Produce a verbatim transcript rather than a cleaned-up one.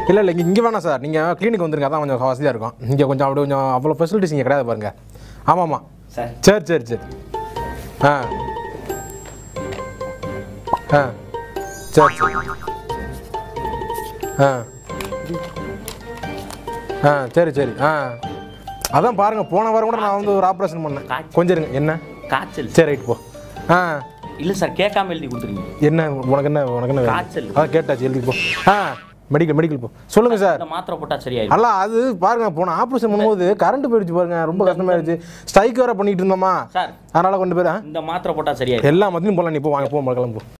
இல்லை இல்லை இங்கே இங்கே வேணாம் சார், நீங்கள் கிளினிக் வந்துருங்க, அதான் கொஞ்சம் வசதியாக இருக்கும். இங்கே கொஞ்சம் அப்படி கொஞ்சம் அவ்வளோ ஃபெசிலிட்டிஸ் இங்கே கிடையாது பாருங்கள். ஆமாம் ஆமாம் சார். சரி சரி சரி. ஆ ஆ சரி சரி. ஆ ஆ சரி சரி. ஆ அதான் பாருங்கள், போன வாரம் கூட நான் வந்து ஒரு ஆப்ரேஷன் பண்ணேன். கொஞ்சம் இருங்க. என்ன காய்ச்சல்? சரி ரைட் போ. ஆ இல்லை சார், கேட்காம எழுதி கொடுத்துருங்க. என்ன உனக்கு என்ன உனக்கு என்ன காய்ச்சல்? அதான் கேட்டாச்சு, எழுதி போ. ஆ மெடிக்கல் மெடிக்கல் போ. சொல்லுங்கள் சார். இந்த மாத்திரை போட்டால் சரியாயிடும். அல்ல அது பாருங்க, போன ஆப்ரேஷன் பண்ணும்போது கரண்ட் போயிடுச்சு பாருங்க, ரொம்ப கஷ்டமாயிருச்சு. ஸ்ட்ரைக் வேற பண்ணிட்டு இருந்தோமா சார், அதனால கொண்டு போய் இந்த மாத்திரை போட்டால் சரியாயிடும். எல்லா மத்தியும் போகலாம். நீ போ, வாங்க போ, கிளம்பு.